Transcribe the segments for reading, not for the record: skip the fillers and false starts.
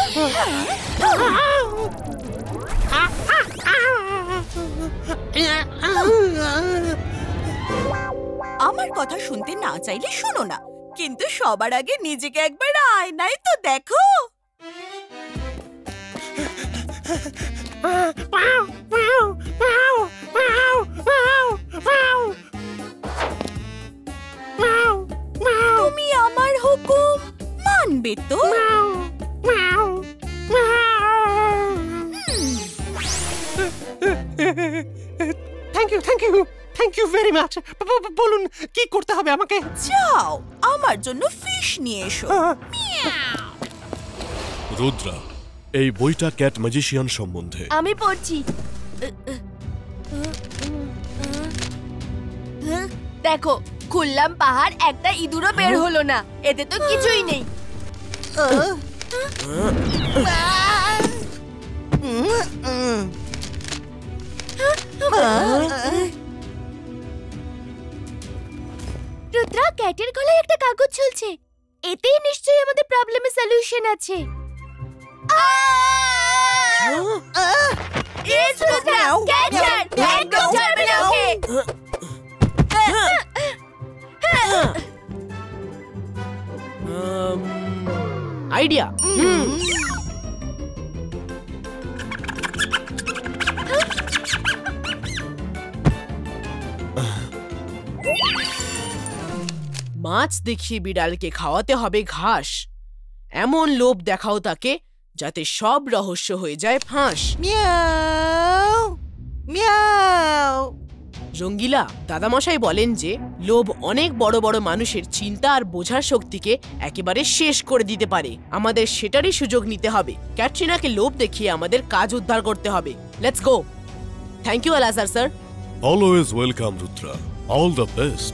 আমার কথা শুনতে না চাইলে শোনো না, কিন্তু সবার আগে নিজেকে একবার আয়নায় তো দেখো। তুমি আমার হুকুম মানবে তো? Thank you very much. বলুন কি করতে হবে আমাকে? যাও আমার জন্য ফিশ নিয়ে এসো। রুদ্রা, এই বইটা ক্যাট ম্যাজিশিয়ান সম্বন্ধে। আমি পড়ছি। দেখো, খুললাম পাহাড়, একটা ইঁদুরও বের হলো না। এতে তো কিছুই নেই। রুদ্রা, ক্যাটের গলায় একটা কাগজ ঝুলছে। এতেই নিশ্চয়ই আমাদের প্রবলেমের সলিউশন আছে। আইডিয়া। মাছ দেখিয়ে বিড়ালকে খাওয়াতে হবে ঘাস। এমন লোভ দেখাও তাকে যাতে সব রহস্য হয়ে যায় ফাঁস। Miao Miao. রঙ্গিলা, দাদামশাই বলেন যে লোভ অনেক বড় বড় মানুষের চিন্তা আর বোঝার শক্তিকে একেবারে শেষ করে দিতে পারে। আমাদের সেটারই সুযোগ নিতে হবে। ক্যাটরিনাকে লোভ দেখিয়ে আমাদের কাজ উদ্ধার করতে হবে। Let's go. Thank you Alazar sir. Always welcome Rudra, all the best.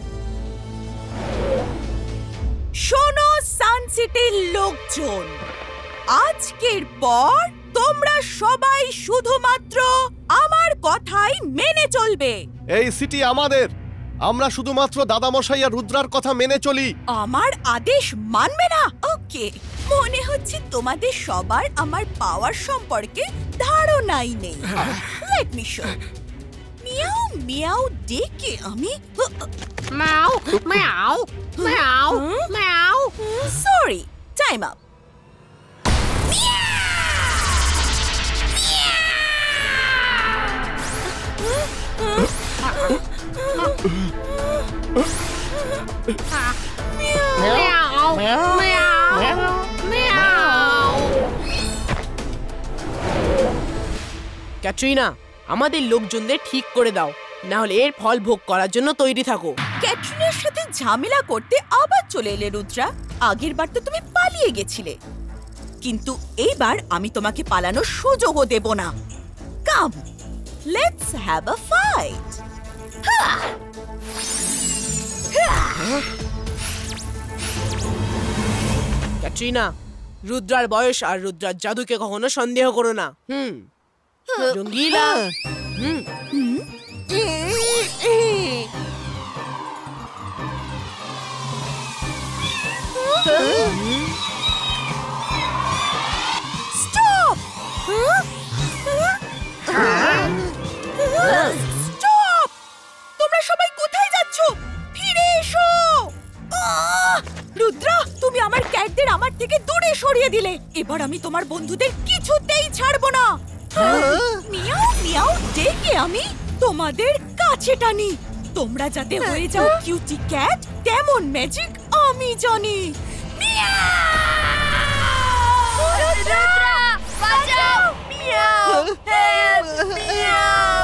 শোনো সানসিটির লোকজন, আজকের পর তোমরা সবাই শুধুমাত্র আমার কথাই মেনে চলবে। এই সিটি আমাদের, আমরা শুধুমাত্র দাদামশাই আর রুদ্রার কথা মেনে চলি। আমার আদেশ মানবে না? ওকে, মনে হচ্ছে তোমাদের সবার আমার পাওয়ার সম্পর্কে ধারণাই নেই। Let me show. Meow meow ডেকে আমি meow meow meow meow. Sorry, time up. Katrina, আমাদের লোকজনদের ঠিক করে দাও, না হলে এর ফল ভোগ করার জন্য তৈরি থাকো। ক্যাটরিনার সাথে ঝামেলা করতে আবার চলে এলে রুদ্রা। আগের বার তো তুমি পালিয়ে গেছিলে, কিন্তু এইবার আমি তোমাকে পালানোর সুযোগও দেব না। Come, let's have a fight. Katrina, রুদ্রার বয়স আর রুদ্রার জাদুকে কখনো সন্দেহ করো না। রঙ্গিলা, স্টপ! স্টপ! তোমরা সবাই কোথায় যাচ্ছ? ফিরে এসো! রুদ্রা, তুমি আমার ক্যাটদের আমার থেকে দূরে সরিয়ে দিলে। এবার আমি তোমার বন্ধুদের কিছুতেই ছাড়বো না। মিয়াও মিয়াও ডেকে আমি তোমাদের কাছে টানি। তোমরা যাতে হয়ে যাও কিউটি ক্যাট, তেমন ম্যাজিক আমি জানি। রুদ্রা, বাঁচাও! Meow! Help! Meow!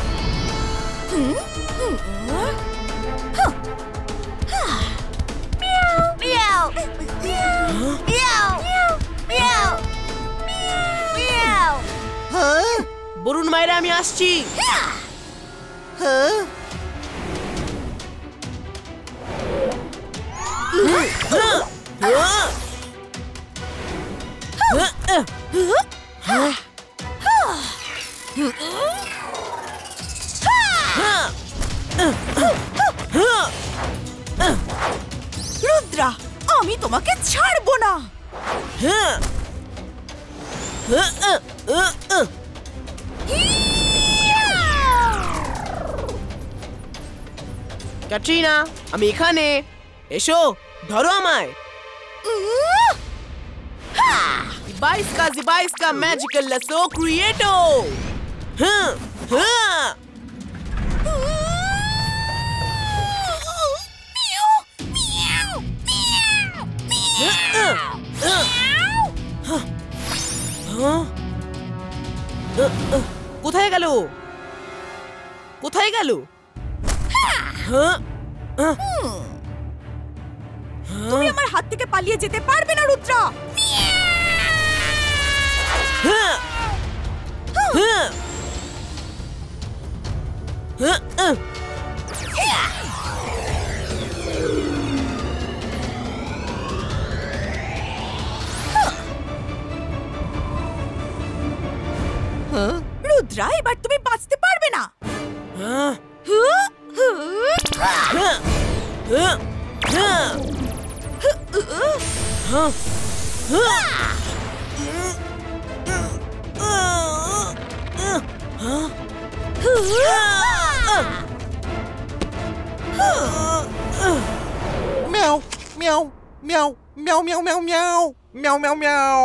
Meow! Meow! Meow! Meow! Varun মায়েরা, আমি আসছি। রুদ্রা, আমি তোমাকে ছাড়বো না। ক্যাটরিনা, আমি এখানে। এসো, ধরো আমায়। Ibaiska magical lasso creato. কোথায় গেল? কোথায় গেল? তুমি আমার হাত থেকে পালিয়ে যেতে পারবে না রুদ্রা। রুদ্রা, এবার তুমি বাঁচতে পারবে না। Meow, meow, meow, meow, meow, meow, meow, meow, meow, meow.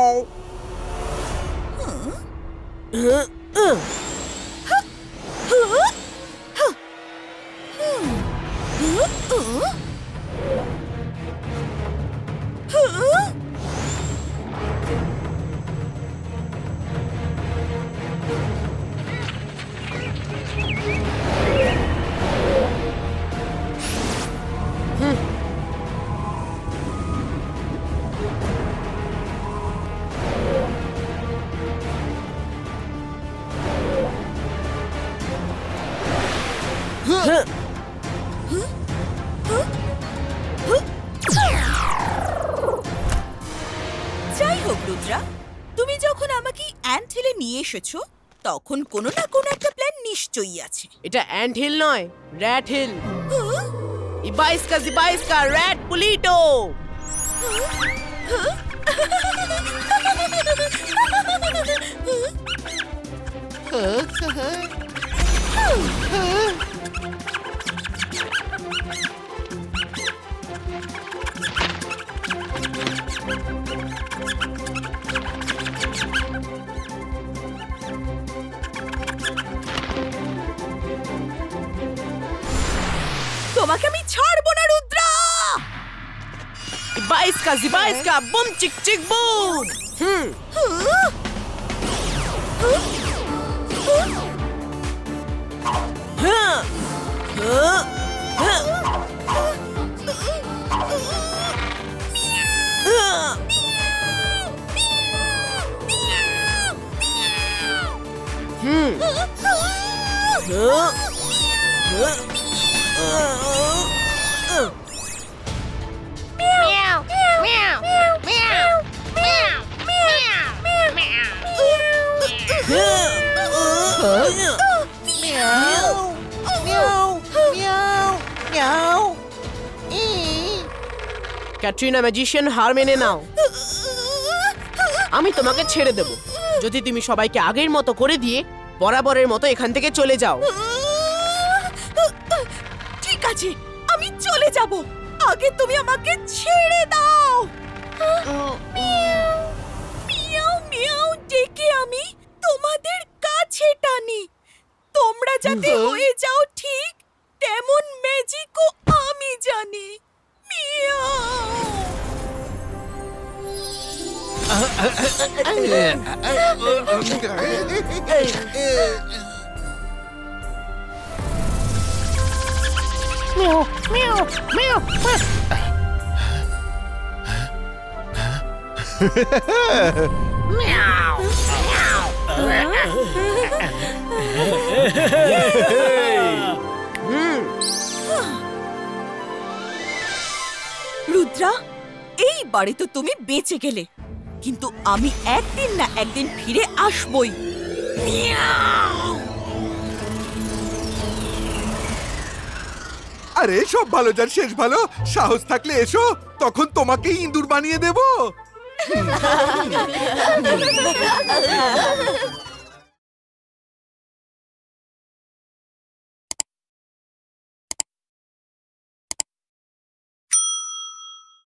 যাই হোক রুদ্রা, তুমি যখন আমাকে অ্যান্ট হিলে নিয়ে এসেছো তখন কোনো না কোনো একটা প্ল্যান নিশ্চয়ই আছে। এটা অ্যান্ট হিল নয়, rat hill. Ibaiska rat pulito. তোমাকে আমি ছাড়বো না Rudra. Ibaiska boom chick chick boom. Katrina magician, হার মেনে নাও। আমি তোমাকে ছেড়ে দেব যদি তুমি সবাইকে আগের মতো করে দিয়ে বরাবরের মতো এখান থেকে চলে যাও। ঠিক আছে, আমি চলে যাব, আগে তুমি আমাকে ছেড়ে দাও। মিয়াও মিয়াও ডেকে আমি তোমাদের কাছে টানি। তোমরা যাতে হয়ে যাও ঠিক তেমন ম্যাজিকও আমি জানি। মিয়াও। রুদ্রা, এইবারে তো তুমি বেঁচে গেলে, কিন্তু আমি একদিন না একদিন ফিরে আসবই। আরে সব ভালো যার শেষ ভালো, সাহস থাকলে এসো, তখন তোমাকে ইঁদুর বানিয়ে দেব।